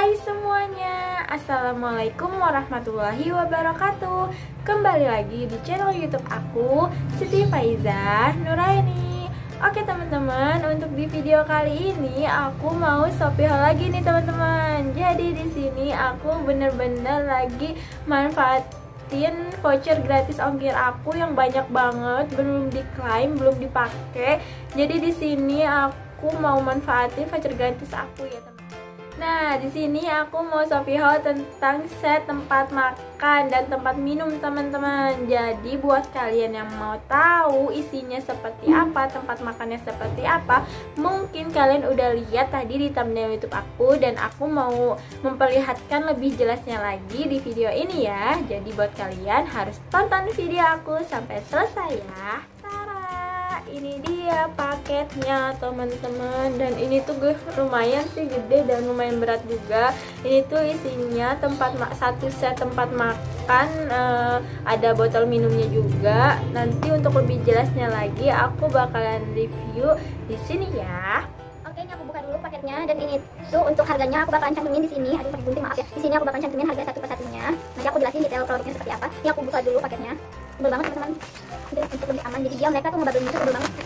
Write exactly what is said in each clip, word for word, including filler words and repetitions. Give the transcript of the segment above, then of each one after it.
Hai semuanya, Assalamualaikum warahmatullahi wabarakatuh. Kembali lagi di channel YouTube aku, Siti Faiza Nuraini. Oke teman-teman, untuk di video kali ini aku mau Shopee haul lagi nih teman-teman. Jadi di sini aku bener-bener lagi manfaatin voucher gratis ongkir aku yang banyak banget, belum diklaim, belum dipakai. Jadi di sini aku mau manfaatin voucher gratis aku ya teman. Nah, di sini aku mau Shopee haul tentang set tempat makan dan tempat minum teman-teman. Jadi buat kalian yang mau tahu isinya seperti apa, tempat makannya seperti apa, mungkin kalian udah lihat tadi di thumbnail YouTube aku, dan aku mau memperlihatkan lebih jelasnya lagi di video ini ya. Jadi buat kalian harus tonton video aku sampai selesai ya. Ini dia paketnya teman-teman, dan ini tuh gue lumayan sih gede dan lumayan berat juga. Ini tuh isinya tempat satu set tempat makan, uh, ada botol minumnya juga. Nanti untuk lebih jelasnya lagi aku bakalan review di sini ya. Oke, ini aku buka dulu paketnya, dan ini tuh untuk harganya aku bakalan cantumin di sini. Aduh pakai gunting, maaf ya. Di sini aku bakalan cantumin harga satu persatunya. Nanti aku jelasin detail produknya seperti apa. Ini aku buka dulu paketnya. Tebel banget teman-teman. Jadi untuk lebih aman, jadi dia mereka tuh ngebabelin itu tebel banget.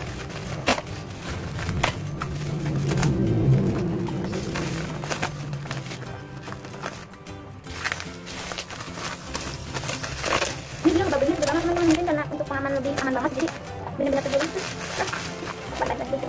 Ini dia ngebabelin tebel banget teman-teman. Mungkin karena untuk pengaman lebih aman banget, jadi benar-benar tebel itu. Baik-baik gitu.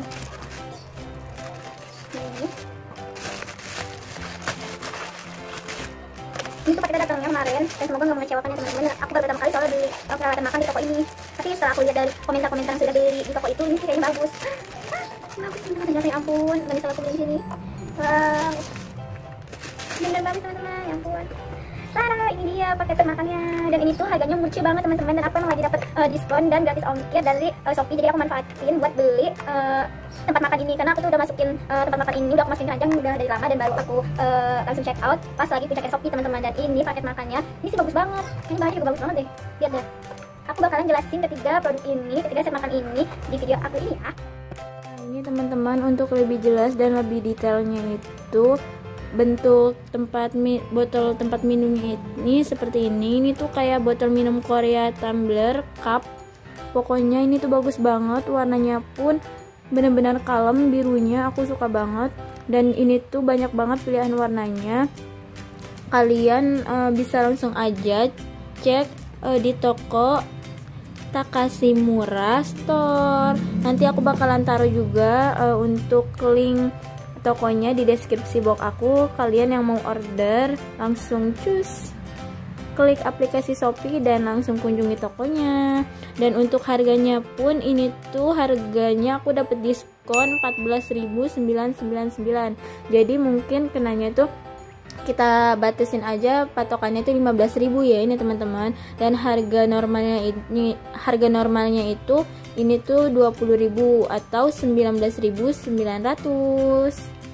Ini tuh paket datangnya kemarin, dan semoga nggak mengecewakan ya teman-teman. Aku baru pertama kali soalnya beli uh, peralatan makan di toko ini, tapi setelah aku lihat dari komentar-komentar yang sudah beli di toko itu, ini kayaknya bagus. Bagus teman-teman, ternyata ya ampun, nggak bisa aku beli di sini. Wow, bener banget teman-teman, ya ampun. Tara, ini dia paket makannya, dan ini tuh harganya murci banget teman-teman, dan aku emang lagi dapat uh, diskon dan gratis ongkir dari uh, Shopee. Jadi aku manfaatin buat beli uh, tempat makan ini, karena aku tuh udah masukin uh, tempat makan ini, udah aku masukin keranjang udah dari lama, dan baru aku uh, langsung check out pas lagi puncaknya Shopee teman-teman. Dan ini paket makannya, ini sih bagus banget, ini bahannya juga bagus banget deh, lihat deh. Aku bakalan jelasin ketiga produk ini, ketiga set makan ini di video aku ini ya. Nah, ini teman-teman, untuk lebih jelas dan lebih detailnya itu bentuk tempat mi botol tempat minumnya ini seperti ini. Ini tuh kayak botol minum Korea tumbler cup. Pokoknya ini tuh bagus banget, warnanya pun benar-benar kalem, birunya aku suka banget, dan ini tuh banyak banget pilihan warnanya. Kalian uh, bisa langsung aja cek uh, di toko Takashimura Store. Nanti aku bakalan taruh juga uh, untuk link tokonya di deskripsi box aku. Kalian yang mau order langsung cus klik aplikasi Shopee dan langsung kunjungi tokonya. Dan untuk harganya pun ini tuh harganya aku dapat diskon empat belas ribu sembilan ratus sembilan puluh sembilan. Jadi mungkin kenanya tuh kita batasin aja patokannya itu lima belas ribu ya ini teman-teman. Dan harga normalnya ini harga normalnya itu ini tuh dua puluh ribu atau sembilan belas ribu sembilan ratus.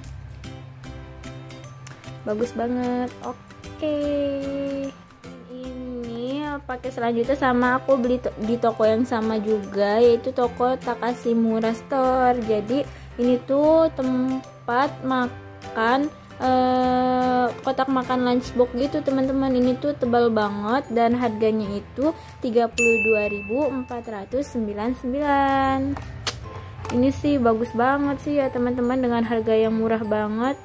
Bagus banget. Oke. Ini pakai selanjutnya sama aku beli to di toko yang sama juga, yaitu toko Takashimura Store. Jadi ini tuh tempat makan eh, kotak makan lunchbox gitu teman-teman. Ini tuh tebal banget dan harganya itu tiga puluh dua ribu empat ratus sembilan puluh sembilan. Ini sih bagus banget sih ya teman-teman, dengan harga yang murah banget.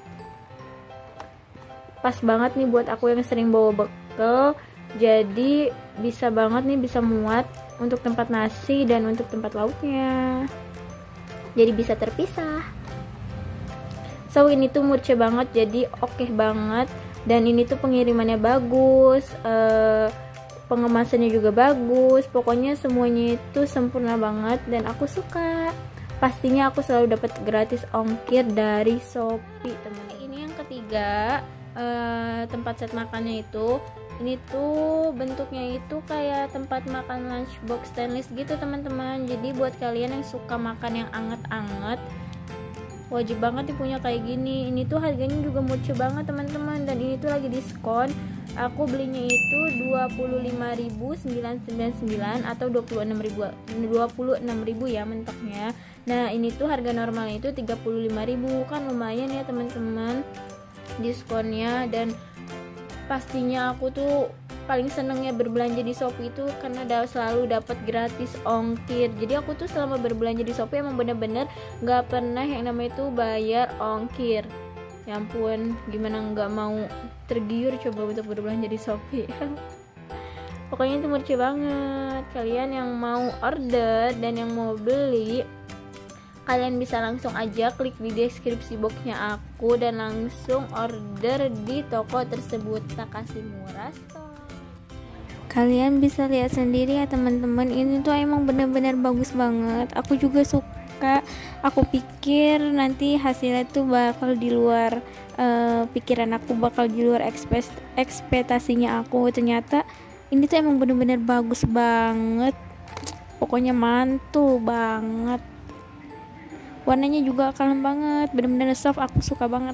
Pas banget nih buat aku yang sering bawa bekal, jadi bisa banget nih, bisa muat untuk tempat nasi dan untuk tempat lauknya, jadi bisa terpisah. So ini tuh murce banget, jadi oke okay banget, dan ini tuh pengirimannya bagus, eh, pengemasannya juga bagus, pokoknya semuanya itu sempurna banget dan aku suka. Pastinya aku selalu dapat gratis ongkir dari Shopee teman. Ini yang ketiga, Uh, tempat set makannya itu, ini tuh bentuknya itu kayak tempat makan lunchbox stainless gitu teman-teman. Jadi buat kalian yang suka makan yang anget-anget, wajib banget nih punya kayak gini. Ini tuh harganya juga murah banget teman-teman, dan ini tuh lagi diskon. Aku belinya itu dua puluh lima ribu sembilan ratus sembilan puluh sembilan atau dua puluh enam ribu dua puluh enam ribu ya mentoknya. Nah ini tuh harga normalnya itu tiga puluh lima ribu, kan lumayan ya teman-teman. diskonnya. Dan pastinya aku tuh paling senengnya berbelanja di Shopee itu karena udah selalu dapat gratis ongkir. Jadi aku tuh selama berbelanja di Shopee emang bener-bener gak pernah yang namanya itu bayar ongkir. Ya ampun, gimana nggak mau tergiur coba untuk berbelanja di Shopee. Pokoknya itu murci banget. Kalian yang mau order dan yang mau beli, kalian bisa langsung aja klik di deskripsi boxnya aku dan langsung order di toko tersebut. Tak kasih murah. Kalian bisa lihat sendiri ya teman-teman, ini tuh emang bener-bener bagus banget. Aku juga suka. Aku pikir nanti hasilnya tuh bakal di luar uh, pikiran aku, bakal di luar ekspektasinya aku. Ternyata ini tuh emang bener-bener bagus banget. Pokoknya mantul banget. Warnanya juga kalem banget, bener-bener soft. Aku suka banget.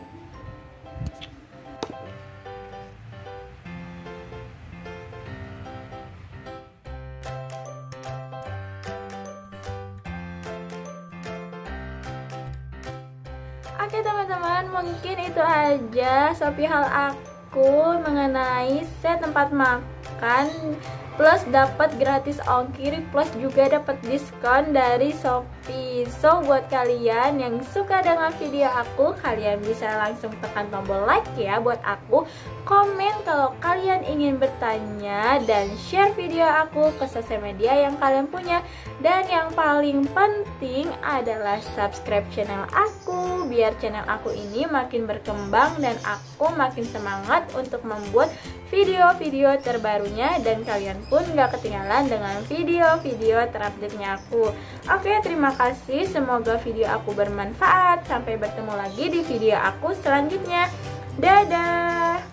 Oke teman-teman, mungkin itu aja Shopee haul aku mengenai set tempat makan plus dapat gratis ongkir plus juga dapat diskon dari Shopee. So buat kalian yang suka dengan video aku, kalian bisa langsung tekan tombol like ya buat aku, komen kalau kalian ingin bertanya, dan share video aku ke sosial media yang kalian punya. Dan yang paling penting adalah subscribe channel aku biar channel aku ini makin berkembang dan aku makin semangat untuk membuat video-video terbarunya, dan kalian pun gak ketinggalan dengan video-video terupdate-nya aku. Oke, terima kasih, semoga video aku bermanfaat. Sampai bertemu lagi di video aku selanjutnya. Dadah.